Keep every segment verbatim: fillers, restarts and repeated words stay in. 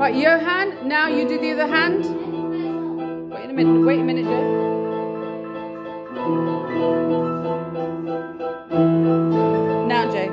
Right, Johan, now you do the other hand. Wait a minute, wait a minute, Joe. Now, Jay.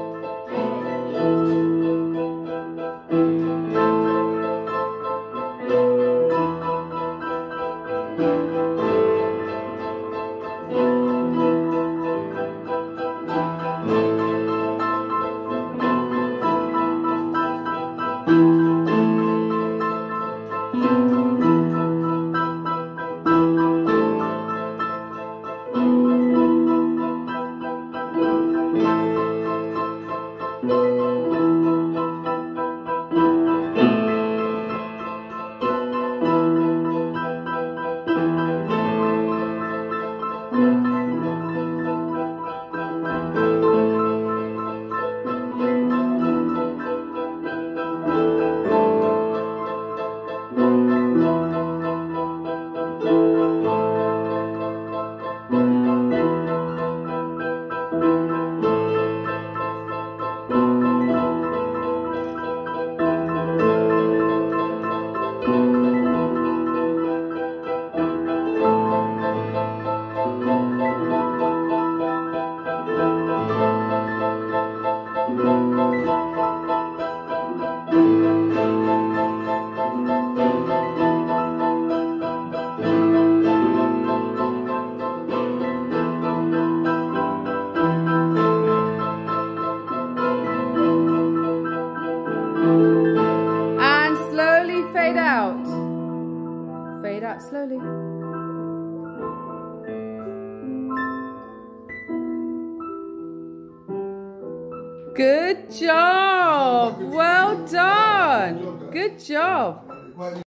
And slowly fade out. Fade out slowly. Good job. Well done. Good job.